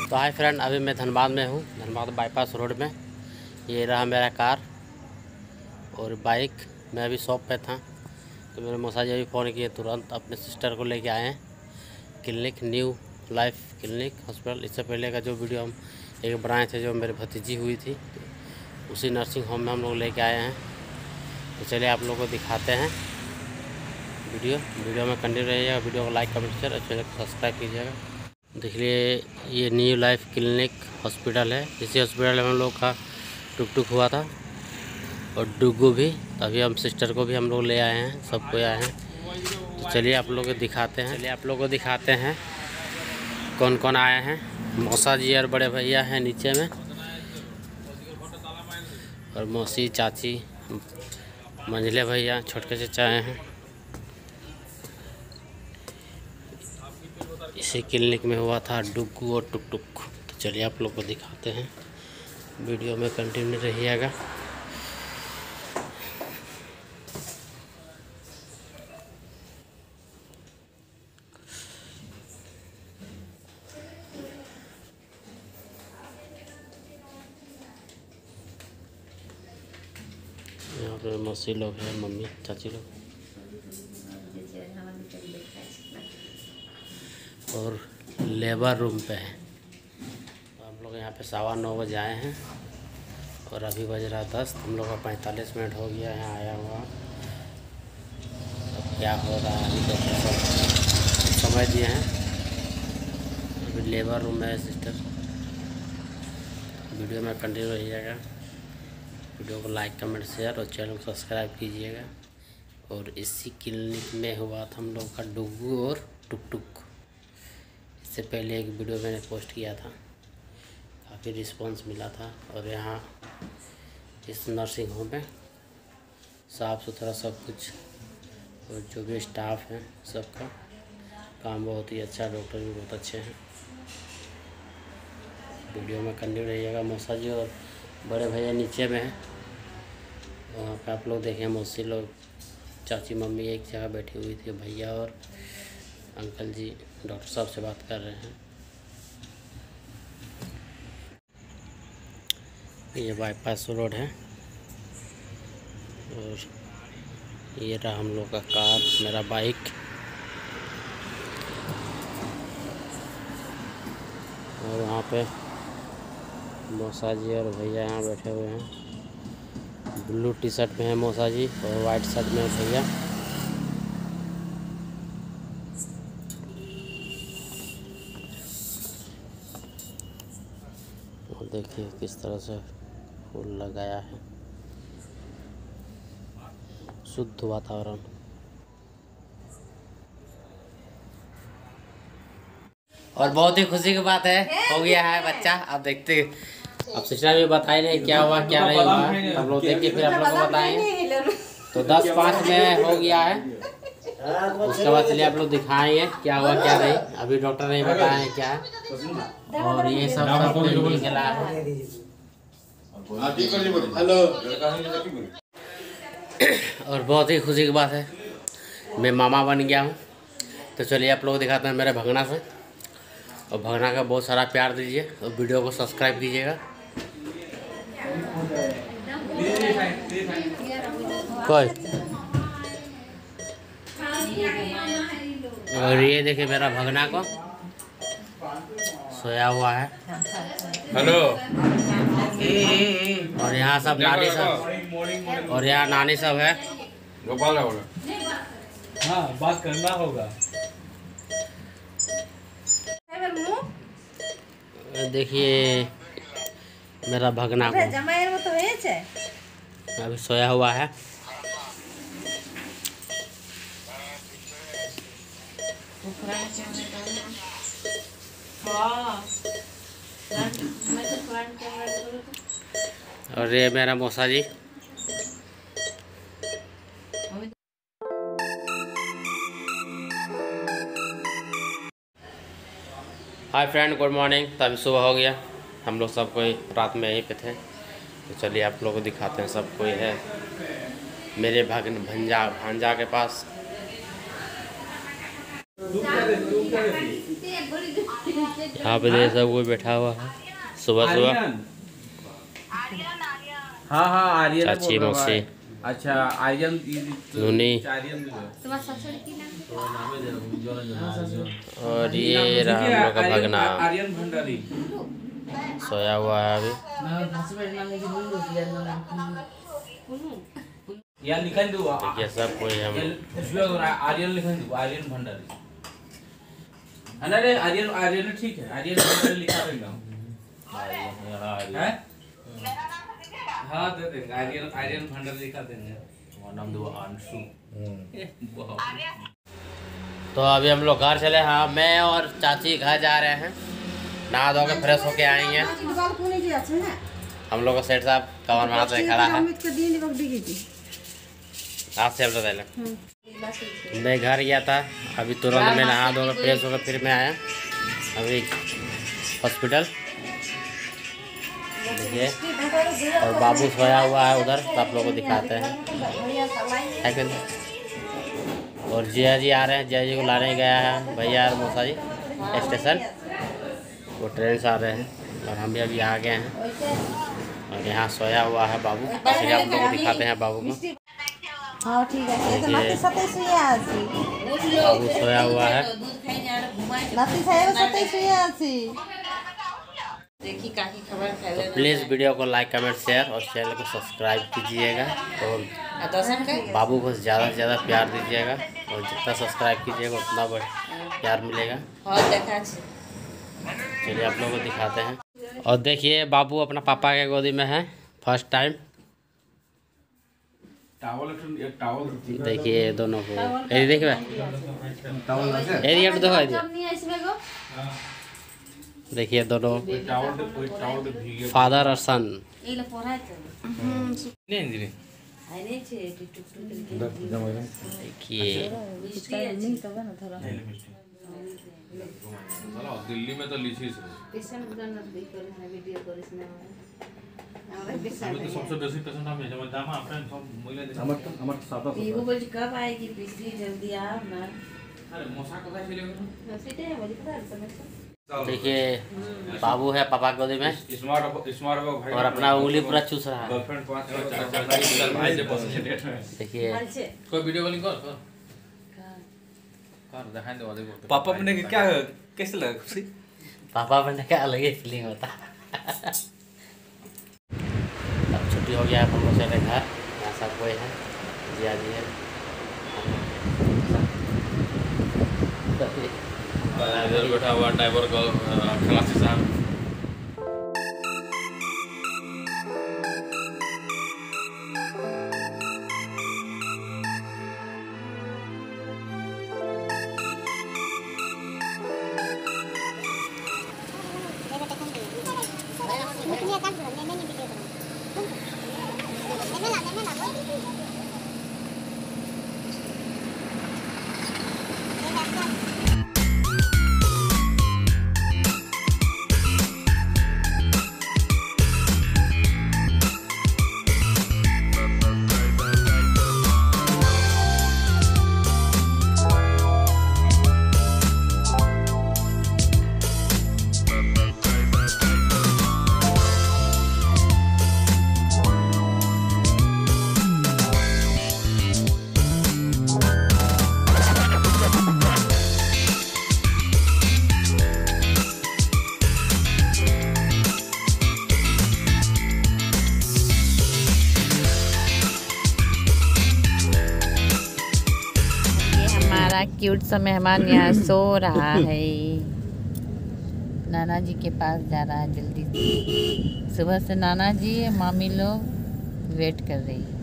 तो hi friend, अभी मैं धनबाद में हूँ, धनबाद बाईपास रोड में। ये रहा मेरा कार और बाइक। मैं अभी शॉप पे था तो मेरे मौसा जी अभी फ़ोन किए, तुरंत अपने सिस्टर को लेके आए हैं clinic, new life clinic hospital. इससे पहले का जो वीडियो हम एक बनाए थे, जो मेरी भतीजी हुई थी, उसी नर्सिंग होम में हम लोग लेके आए हैं। तो चलिए आप लोगों को दिखाते हैं वीडियो में कंटिन्यू रहिएगा। वीडियो को लाइक कमेंट शेयर और चैनल को सब्सक्राइब कीजिएगा। देखिए ये न्यू लाइफ क्लिनिक हॉस्पिटल है। इसी हॉस्पिटल में हम लोग का टुक हुआ था और डुगू भी। तभी हम सिस्टर को भी हम लोग ले आए हैं, सबको आए हैं। तो चलिए आप लोग को दिखाते हैं कौन कौन आए हैं। मौसा जी और बड़े भैया हैं नीचे में, और मौसी, चाची, मंझले भैया, छोटके चचा आए हैं। इसी क्लिनिक में हुआ था डुगू और टुक। तो चलिए आप लोग को दिखाते हैं, वीडियो में कंटिन्यू रहिएगा। यहाँ पे मौसी लोग हैं, मम्मी, चाची लोग, और लेबर रूम पे है। तो हम लोग यहाँ पे 9:15 बजे आए हैं और अभी बज रहा 10। हम लोग का 45 मिनट हो गया यहाँ आया हुआ। अब क्या हो रहा है अभी तो सब समझ दिए हैं। अभी लेबर रूम में है सिस्टर। वीडियो में कंटिन्यू रहिएगा। वीडियो को लाइक कमेंट शेयर और चैनल को सब्सक्राइब कीजिएगा। और इसी क्लिनिक में हुआ था हम लोग का डुगू और टुक। इससे पहले एक वीडियो मैंने पोस्ट किया था, काफ़ी रिस्पांस मिला था। और यहाँ इस नर्सिंग होम में साफ़ सुथरा सब कुछ, और जो भी स्टाफ है सबका काम बहुत ही अच्छा, डॉक्टर भी बहुत अच्छे हैं। वीडियो में कंटिन्यू रहिएगा। मौसा जी और बड़े भैया नीचे में हैं, वहाँ पे आप लोग देखें। मौसी लोग, चाची, मम्मी एक जगह बैठी हुई थी। भैया और अंकल जी डॉक्टर साहब से बात कर रहे हैं। ये बाईपास रोड है और ये रहा हम लोग का कार, मेरा बाइक। और वहाँ पे मौसा जी और भैया यहाँ बैठे हुए हैं। ब्लू टी शर्ट में है मौसा जी और वाइट शर्ट में है भैया। और देखिए किस तरह से फूल लगाया है, शुद्ध वातावरण। और बहुत ही खुशी की बात है, हो गया है बच्चा। अब देखते, अब सिस्टर भी बताए नहीं क्या हुआ क्या नहीं हुआ, हम लोग देख के फिर आप लोग को बताएंगे। तो 10:05 में हो गया है। उसके बाद चलिए आप लोग दिखाएंगे क्या हुआ क्या नहीं। अभी डॉक्टर नहीं बताया है क्या है। और ये सब निकला है। और बहुत ही खुशी की बात है, मैं मामा बन गया हूँ। तो चलिए आप लोग दिखाते हैं मेरे भगना से। और भगना का बहुत सारा प्यार दीजिए और वीडियो को सब्सक्राइब कीजिएगा। कोई और ये देखिए मेरा भगना को सोया हुआ है। हेलो। और यहाँ सब नानी सब, और यहाँ नानी सब है। गोपाल हाँ, बात करना होगा। देखिए मेरा भगना को अभी सोया हुआ है। और ये मेरा मौसा जी। Hi friend, good morning. तो अभी सुबह हो गया, हम लोग सब कोई रात में यहीं पे थे। तो चलिए आप लोग को दिखाते हैं, सब कोई है मेरे भांजा के पास। यहाँ पे सब कोई बैठा हुआ है सुबह सुबह। हाँ हाँ आर्यन चाची मौसी अच्छा आर्यन नूनी और ये रहा हम लोग का भगना आर्यन भंडारी सोया हुआ है अभी। या लिखा दो देखिए सब कोई हम आर्यन लिखा दो आर्यन भंडारी है ना रे आर्यन आर्यन ठीक है आर्यन भंडारी लिखा देगा हाँ दे देंगे आर्यन आर्यन भंडारी लिखा देंगे नाम दो अंशु। तो अभी हम लोग घर चले। हाँ मैं और चाची घर जा रहे हैं, नहा धो के फ्रेश होके आएंगे। हम लोग का सेठ साहब कवर में हाथ में खड़ा है। आज से पहले मैं घर गया था, अभी तुरंत मैं नहा धो के फ्रेश होकर फिर मैं आया अभी हॉस्पिटल। देखिए और बाबू सोया हुआ है उधर, तो आप लोगों को दिखाते हैं कि नहीं। और जिया जी आ रहे हैं, जिया जी को लाने गया है भैया और मौसा जी स्टेशन। वो ट्रेन से आ रहे हैं और हम भी अभी आ गए हैं और यहाँ सोया हुआ है बाबू। इसलिए आप लोग को दिखाते हैं बाबू को। हाँ ठीक है बाबू सोया हुआ है। तो प्लीज़ वीडियो को लाइक कमेंट शेयर और चैनल को सब्सक्राइब कीजिएगा और बाबू को ज़्यादा से ज़्यादा प्यार दीजिएगा और जितना सब्सक्राइब कीजिएगा उतना प्यार मिलेगा। चलिए आप लोगों को दिखाते हैं। और देखिए बाबू अपना पापा के गोदी में है फर्स्ट टाइम। देखिए दोनों को देखिए देखिए दोनों फादर और सन। देखिए दिल्ली में तो लीची सबसे बेसी पेशेंट हम है दाम आपन सब मिले हमर सादा ये बोल कब आएगी पिछली जल्दी आओ ना। अरे मौसा कदा चले सीधे बोली पता। देखिए बाबू है पापा गोदी में स्मार्ट भाई और अपना उंगली पूरा चूस रहा है। गर्लफ्रेंड 5 भाई से पसंद डेट में देखिए कोई वीडियो कॉलिंग कर दिखाई दे वाले पापा बनने के क्या कैसे लगा खुशी? पापा बनने का अलग ही फीलिंग होता है। अब छुट्टी हो गया है, हम लोग चले घर। यहाँ सब कोई है, जिया जी है, इधर बैठा हुआ ड्राइवर को खलासी साहब। क्यूट सा मेहमान यहाँ सो रहा है। नाना जी के पास जा रहा है जल्दी से। सुबह से नाना जी मामी लोग वेट कर रही है।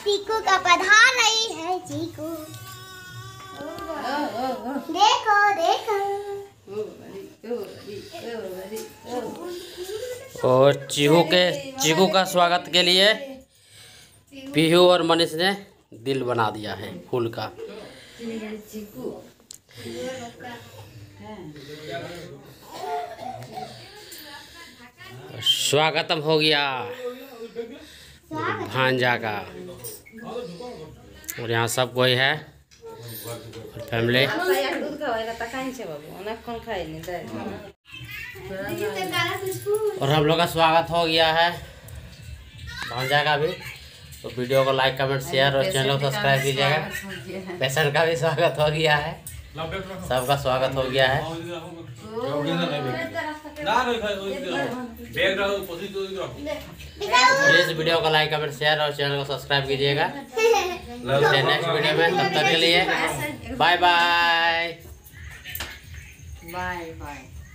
चीकू का पधार रही है चीकू। देखो देखो। और चीकू का स्वागत के लिए पीहू और मनीष ने दिल बना दिया है फूल का। स्वागतम हो गया भांजा का। और यहाँ सब कोई है फैमिली। और हम लोग का स्वागत हो गया है भांजा का भी। तो वीडियो को लाइक कमेंट शेयर और चैनल को सब्सक्राइब कीजिएगा। पेशेंट का भी स्वागत हो गया है, सबका स्वागत हो गया है। प्लीज वीडियो को लाइक कमेंट शेयर और चैनल को सब्सक्राइब कीजिएगा। नेक्स्ट वीडियो में, तब तक के लिए बाय बाय। Bye bye.